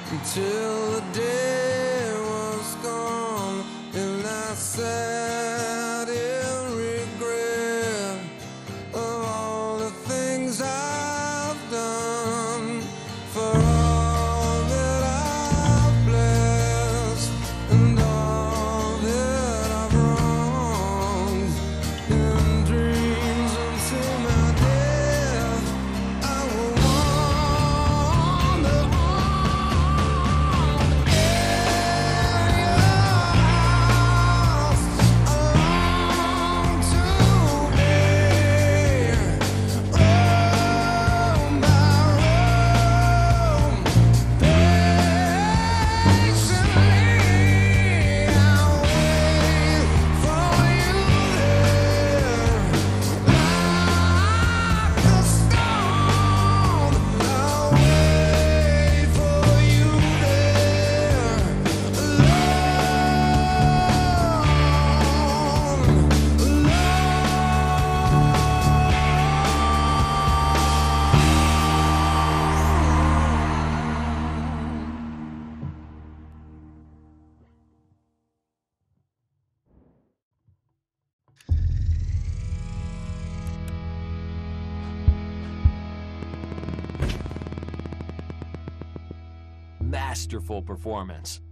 until the day was gone, and I sat in regret of all the things I've done, for all that I've blessed and all that I've wronged. In dreams until my death, I will wander on along today. Roam by roam, patiently I'll wait for you there. Like the storm, I'll wait for you there. Masterful performance.